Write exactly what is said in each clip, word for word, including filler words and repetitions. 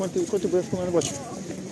Коти, коти, бо я в мене бачу.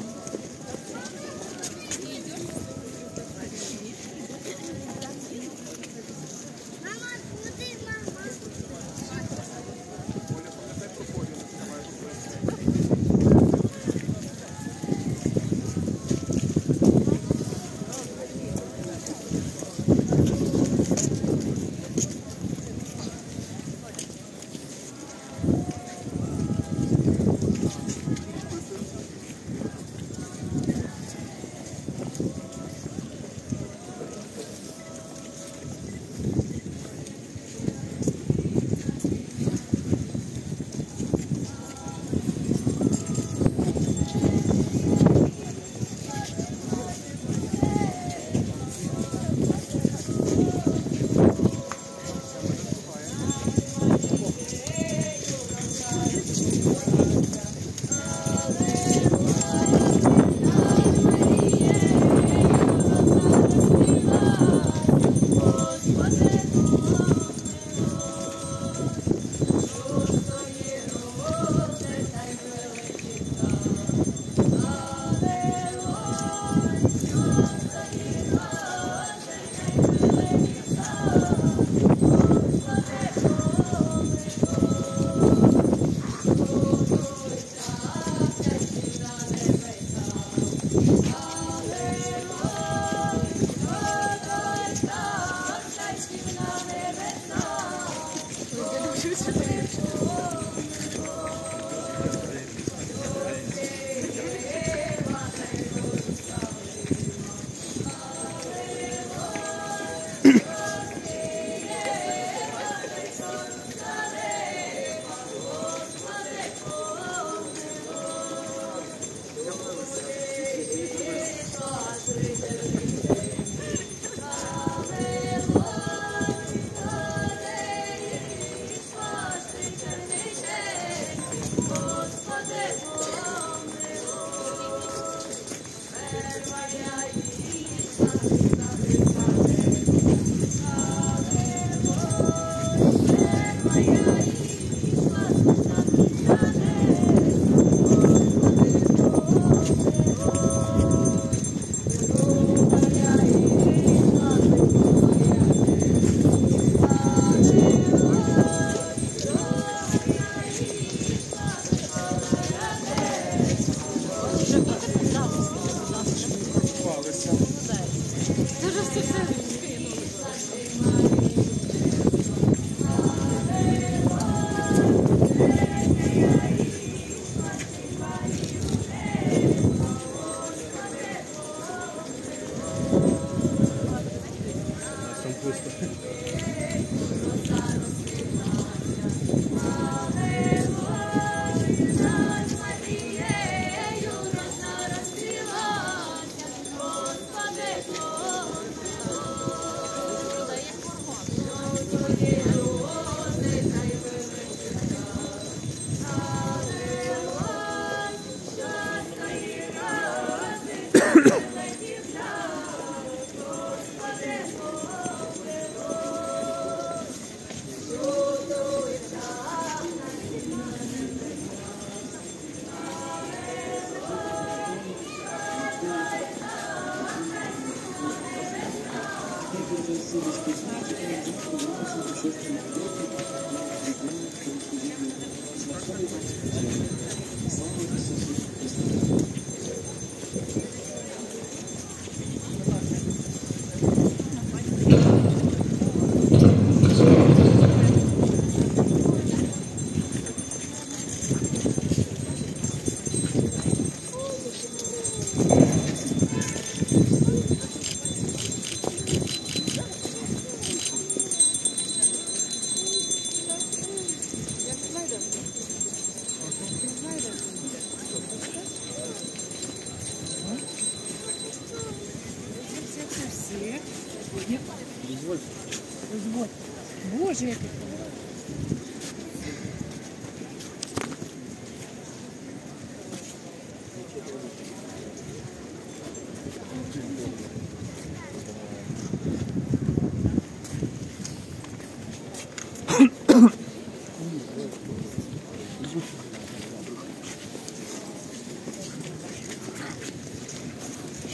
Боже, як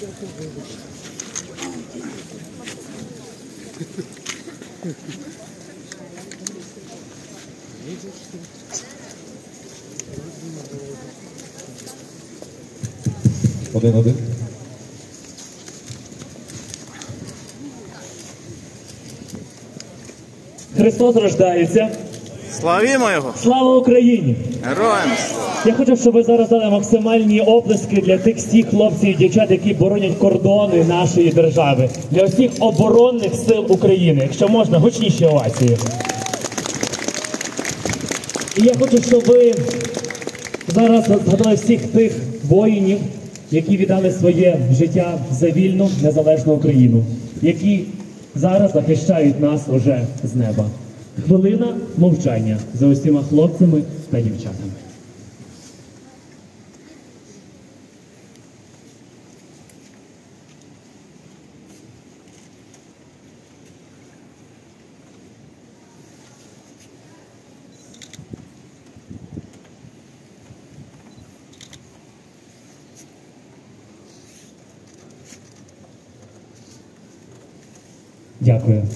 Один-один. Христос рождається. Славімо Його! Слава Україні! Героям слава! Я хочу, щоб ви зараз дали максимальні оплески для тих всіх хлопців і дівчат, які боронять кордони нашої держави. Для усіх оборонних сил України. Якщо можна, гучніші овації. І я хочу, щоб ви зараз згадали всіх тих воїнів, які віддали своє життя за вільну, незалежну Україну, які зараз захищають нас уже з неба. Хвилина мовчання за усіма хлопцями та дівчатами. Дякую.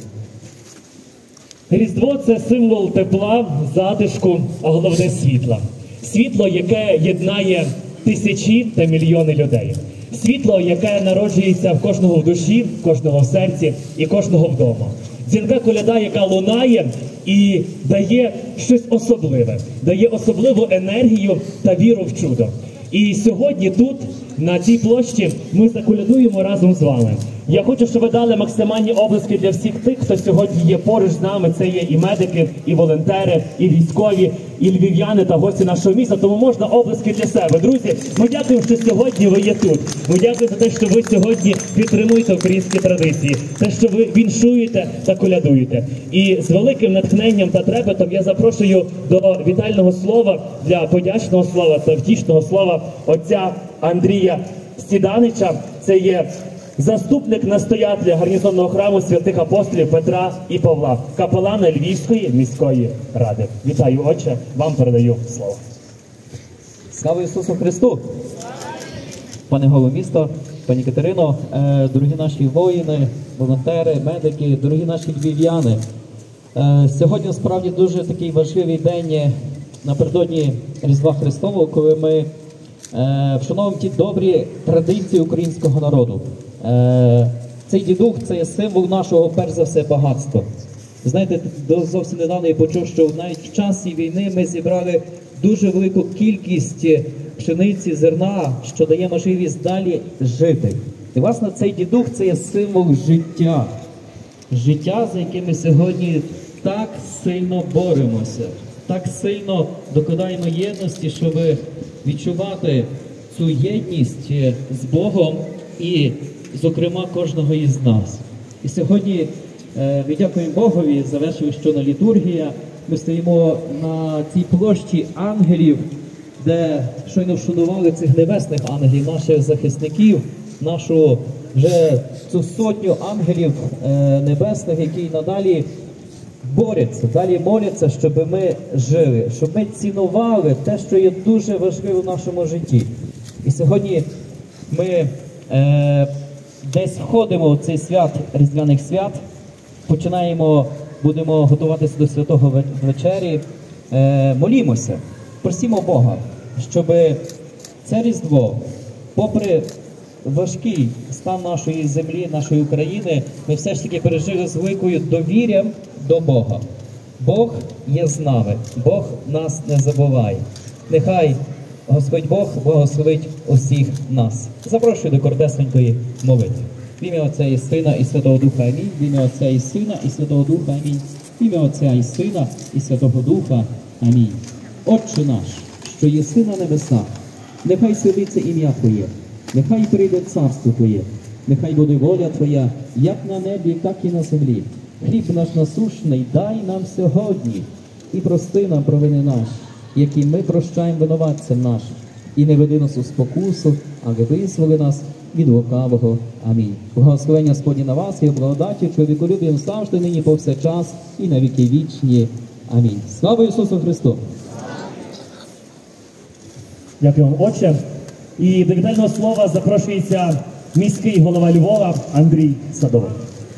Різдво – це символ тепла, затишку, а головне світла. Світло, яке єднає тисячі та мільйони людей. Світло, яке народжується в кожного в душі, в кожного в серці і кожного вдома. Дзвінка коляда, яка лунає і дає щось особливе, дає особливу енергію та віру в чудо. І сьогодні тут, на цій площі, ми заколядуємо разом з вами. Я хочу, щоб ви дали максимальні оплески для всіх тих, хто сьогодні є поруч з нами. Це є і медики, і волонтери, і військові, і львів'яни та гості нашого міста. Тому можна оплески для себе. Друзі, ми дякуємо, що сьогодні ви є тут. Ми дякуємо за те, що ви сьогодні підтримуєте українські традиції. Те, що ви віншуєте та колядуєте. І з великим натхненням та трепетом я запрошую до вітального слова, для подячного слова та втішного слова отця Андрія Стіданича. Це є заступник настоятеля гарнізонного храму святих апостолів Петра і Павла, капелана Львівської міської ради. Вітаю, отче, вам передаю слово. Слава Ісусу Христу! Пане голово міста, пані Катерино, дорогі наші воїни, волонтери, медики, дорогі наші львів'яни. Сьогодні справді дуже такий важливий день напередодні Різдва Христового, коли ми вшановуємо ті добрі традиції українського народу. Цей дідух – це є символ нашого, перш за все, багатства. Знаєте, зовсім недавно я почув, що навіть в часі війни ми зібрали дуже велику кількість пшениці, зерна, що дає можливість далі жити. І, власне, цей дідух – це є символ життя. Життя, за яке ми сьогодні так сильно боремося, так сильно докладаємо єдності, щоб відчувати цю єдність з Богом і, зокрема, кожного із нас. І сьогодні е, ми дякуємо Богові, завершили щойно літургія. Ми стоїмо на цій площі ангелів, де щойно вшанували цих небесних ангелів, наших захисників, нашу вже цю сотню ангелів е, небесних, які надалі борються, далі моляться, щоб ми жили, щоб ми цінували те, що є дуже важливо в нашому житті. І сьогодні ми е, десь входимо в цей свят, різдвяних свят, починаємо, будемо готуватися до святого вечері, е, молімося, просимо Бога, щоб це Різдво, попри важкий стан нашої землі, нашої України, ми все ж таки пережили з великою довір'ям до Бога. Бог є з нами, Бог нас не забуває. Нехай Господь Бог благословить усіх нас. Запрошую до коротесенької молитви. В ім'я Отця і Сина і Святого Духа. Амінь. В ім'я Отця і Сина і Святого Духа. Амінь. В ім'я Отця і Сина і Святого Духа. Амінь. Отче наш, що єси на небесах, нехай святиться ім'я Твоє, нехай прийде царство Твоє, нехай буде воля Твоя, як на небі, так і на землі. Хліб наш насущний дай нам сьогодні, і прости нам провини наші, які ми прощаємо винуватцям нашим. І не веди нас у спокусу, але визволи нас від лукавого. Амінь. Благословення Господні на вас і благодаті, чоловіколюбієм завжди, нині повсякчас і на віки вічні. Амінь. Слава Ісусу Христу! Дякую вам, отче. І до вітального слова запрошується міський голова Львова Андрій Садовий.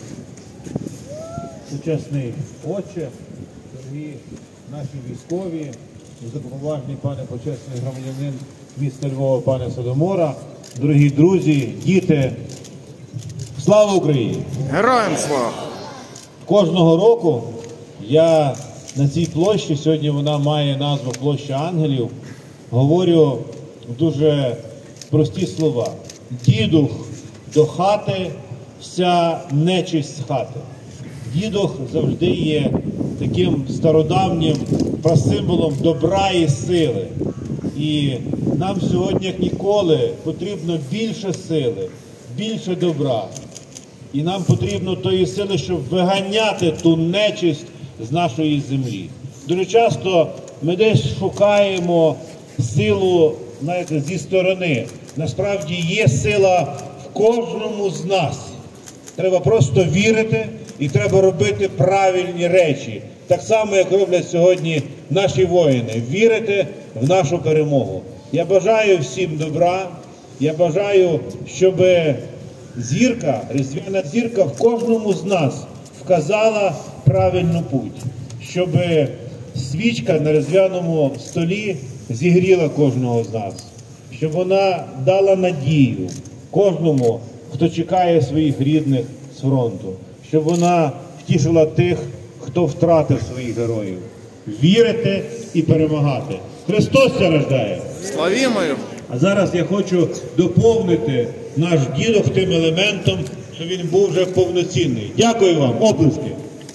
Сучасний отче, дорогі наші військові, високоповажний пане почесний громадянин міста Львова, пане Содомора, дорогі друзі, діти, слава Україні! Героям слава! Кожного року я на цій площі, сьогодні вона має назву Площа Ангелів, говорю дуже прості слова. Дідух до хати, вся нечисть з хати. Дідух завжди є таким стародавнім прасимволом добра і сили. І нам сьогодні, як ніколи, потрібно більше сили, більше добра. І нам потрібно тої сили, щоб виганяти ту нечисть з нашої землі. Дуже часто ми десь шукаємо силу, знаєте, зі сторони. Насправді є сила в кожному з нас. Треба просто вірити і треба робити правильні речі. Так само, як роблять сьогодні наші воїни. Вірити в нашу перемогу. Я бажаю всім добра. Я бажаю, щоб зірка, різдвяна зірка в кожному з нас вказала правильну путь. Щоб свічка на різдвяному столі зігріла кожного з нас. Щоб вона дала надію кожному, хто чекає своїх рідних з фронту. Щоб вона втішила тих, хто втратив своїх героїв. Вірити і перемагати. Христос ся рождає! Славімо Його! А зараз я хочу доповнити наш дідух тим елементом, що він був вже повноцінний. Дякую вам, оплески!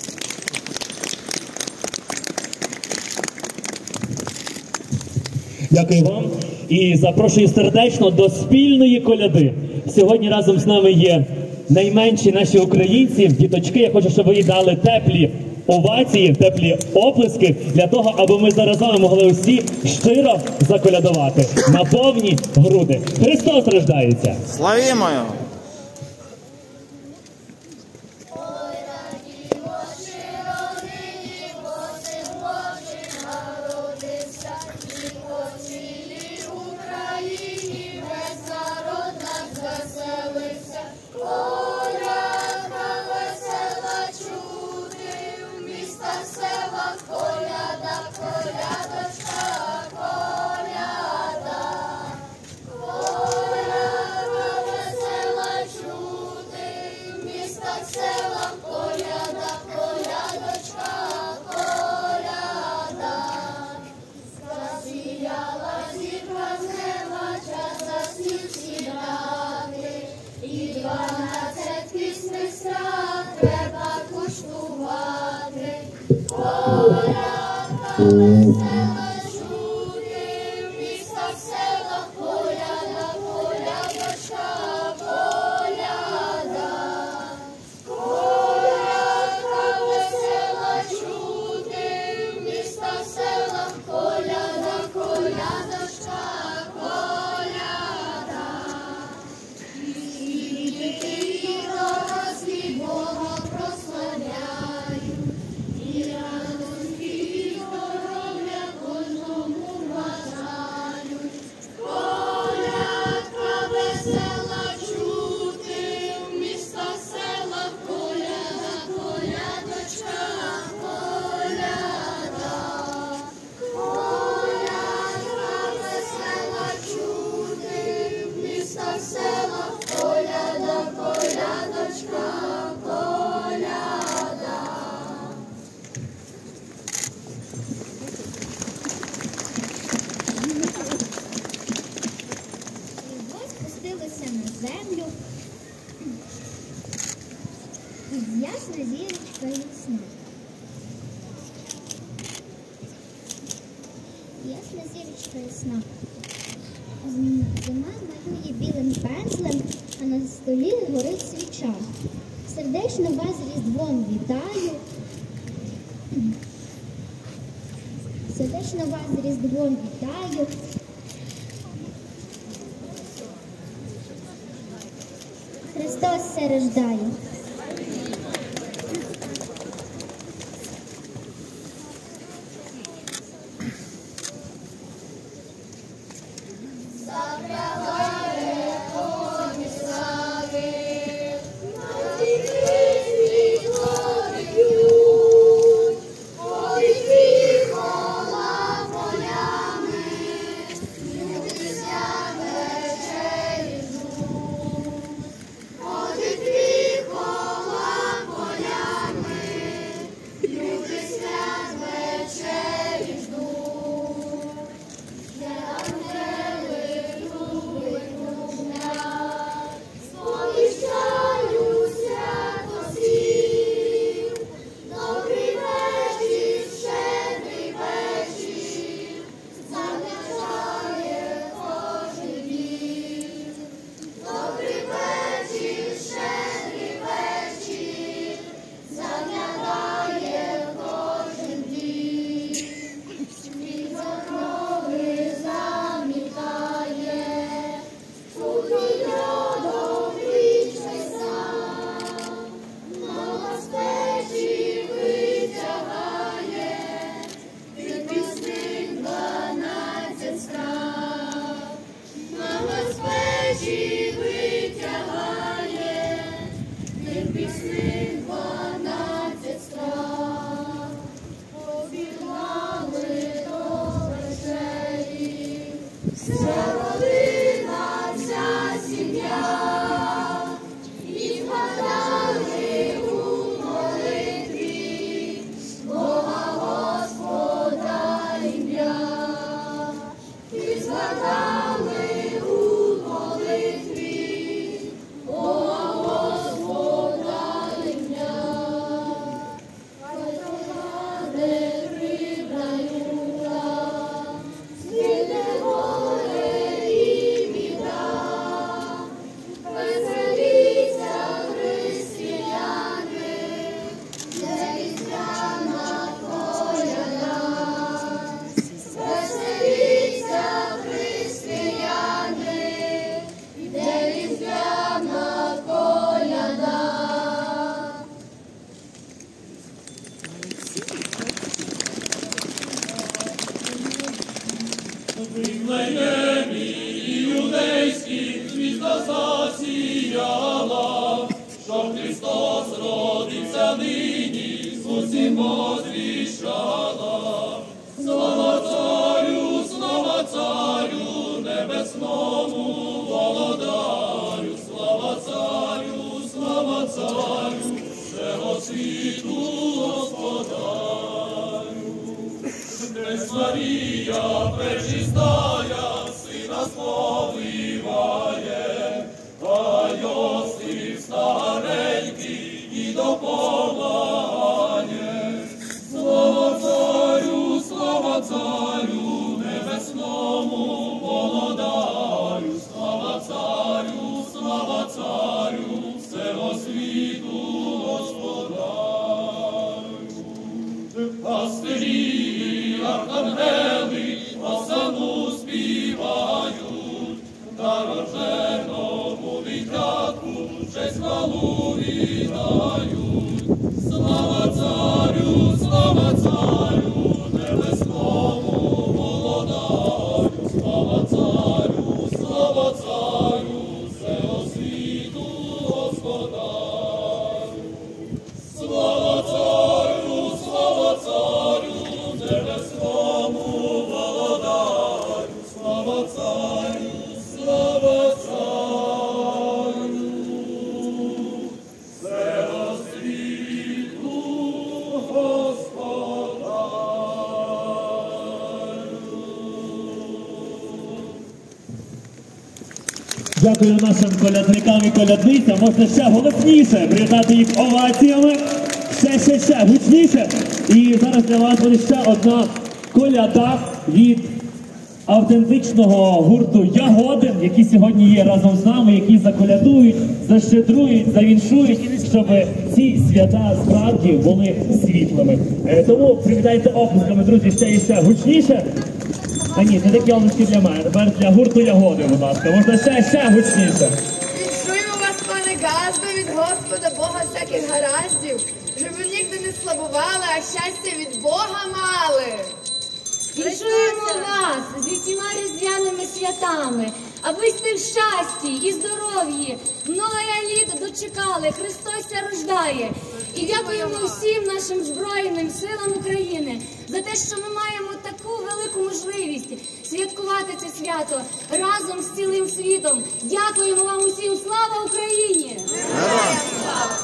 Дякую вам і запрошую сердечно до спільної коляди. Сьогодні разом з нами є найменші наші українці, діточки. Я хочу, щоб ви їй дали теплі овації, теплі оплески для того, аби ми зараз з вами могли усі щиро заколядувати на повні груди. Христос рождається! Славімо Його! Ясна зірочка ясна. Ясна зірочка ясна. Зима малює білим пензлем, а на столі горить свіча. Сердечно вас з Різдвом вітаю. Сердечно вас з Різдвом вітаю. Христос се рождає. Забрала коні, Дякую нашим колядникам і колядницям. Можна ще голосніше привітати їх оваціями. Ще, ще, ще, гучніше. І зараз для вас буде ще одна коляда від автентичного гурту Ягодин, які сьогодні є разом з нами, які заколядують, защедрують, завіншують, щоб ці свята справді були світлими. Е, Тому привітайте оплесками, друзі, ще і ще гучніше. А ні, не такі оплески для мене, тепер для гурту Ягоди, будь ласка. Можна ще, ще гучніше. Віншуємо вас, пане Газдо, від Господа Бога всяких гараздів, щоб ви нігде не слабували, а щастя від Бога мали. Віншуємо вас зі всіма різдвяними святами, аби сте в щасті і здоров'ї, многоя літ дочекали, Христос ся рождає. І дякуємо всім нашим Збройним силам України за те, що ми маємо таку велику можливість святкувати це свято разом з цілим світом. Дякуємо вам усім. Слава Україні! Героям слава!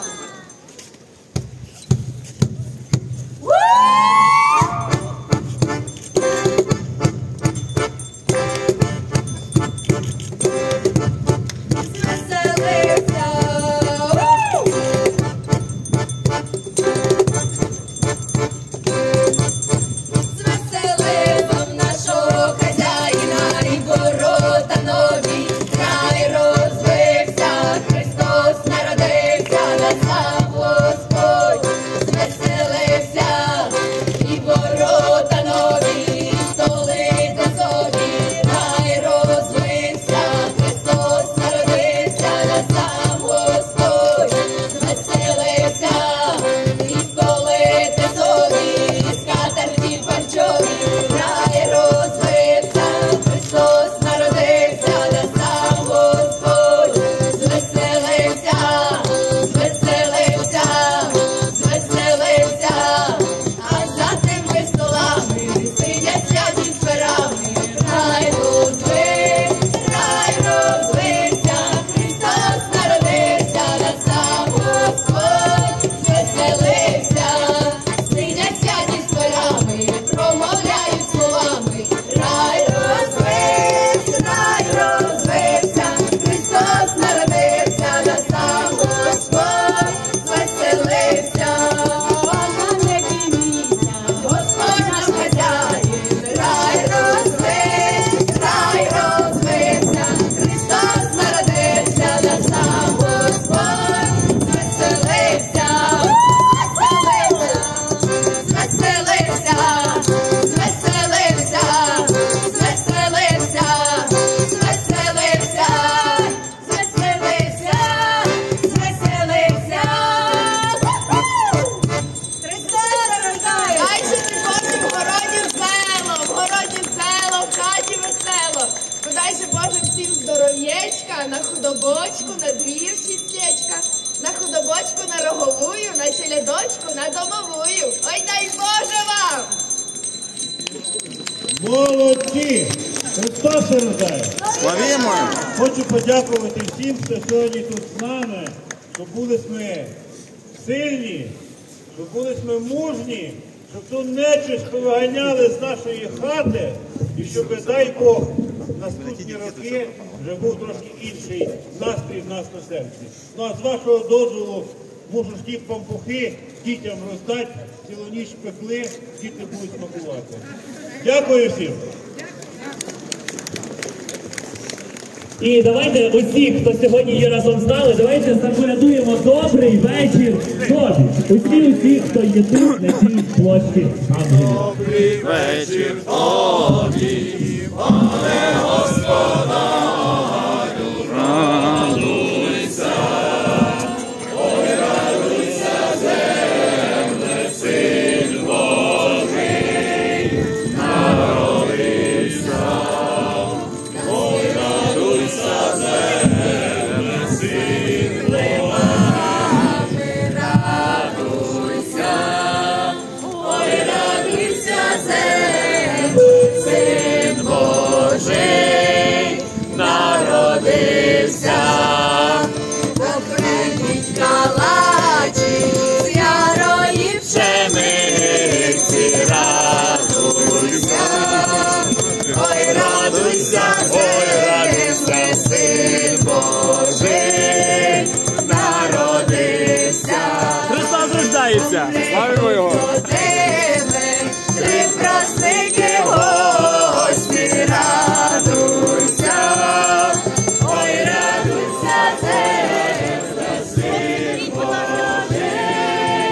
Христа сорочку на домовую. Ой, дай Боже вам! Молодці! Христос рождає! Славімо його! Хочу подякувати всім, хто сьогодні тут з нами, щоб були ми сильні, щоб були ми мужні, щоб ту нечисть повиганяли з нашої хати, і щоб, дай Бог, наступні роки вже був трошки інший настрій в нас на серці. Ну а з вашого дозволу можу ж ті пампухи дітям роздати, цілу ніч пекли, діти будуть смакувати. Дякую всім! І давайте усі, хто сьогодні є разом з нами, давайте заколядуємо добрий вечір тобі. Усі, усі, хто є тут, на цій площі ангелів. Добрий вечір тобі, пане Господарю, радуйся, ой, радуйся, земле, Син Божий, народився. Ой, радуйся, земле, Син Божий, радуйся. Ой, радуйся, земле, Син Божий, народився. Покреніть калачі з ярої пшениці, радуйся. Ой, радуйся, земле, Син Божий, народився. Христос рождається! Славимо його! Три праздники гості, радуйся. Ой, радуйся, земле, Син Божий,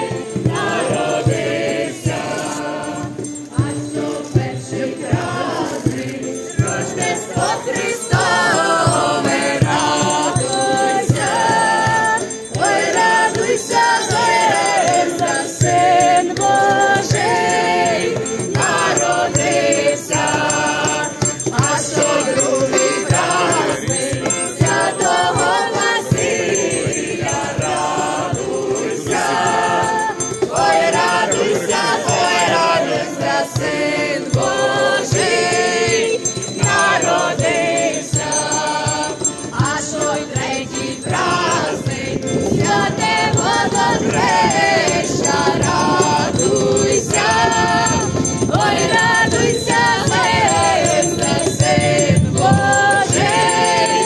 народився. А що перший праздник, Рождество Христове, радуйся. Ой, радуйся, земле, Син Божий, народився. А що другий праздник, Святого Василя, радуйся. Ой, радуйся, ой, радуйся, Син Божий, народився. А що й третій праздник, Святе Водохреща, радуйся. Ой, радуйся, земле, Син Божий,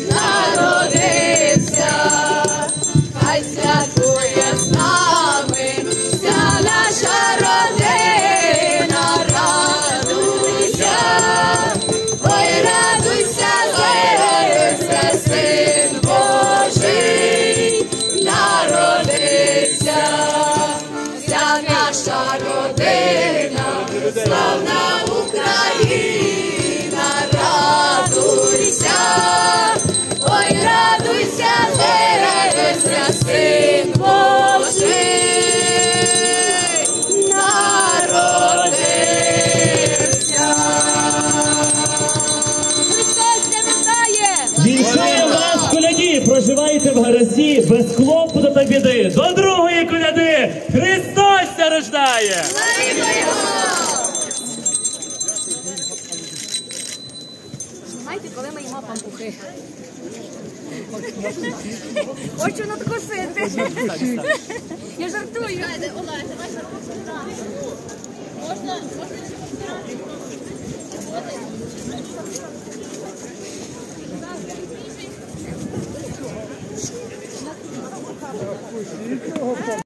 народився. Хай святкує з нами вся наша родина, радуйся. Ой, радуйся, земле, Син Божий, народився. Вся наша родина, славна Україна, радуйся. Ой, радуйся, земле, Син Божий, народився. Христос рождає! Вітаю вас, коляді! Проживаєте в гаразді, без клопоту та біди. До другої коляди! Христос ся рождає! Славімо його! Знімайте, коли ми їмо пампухи. Хочу надкусити. Я жартую. Можна? Можна?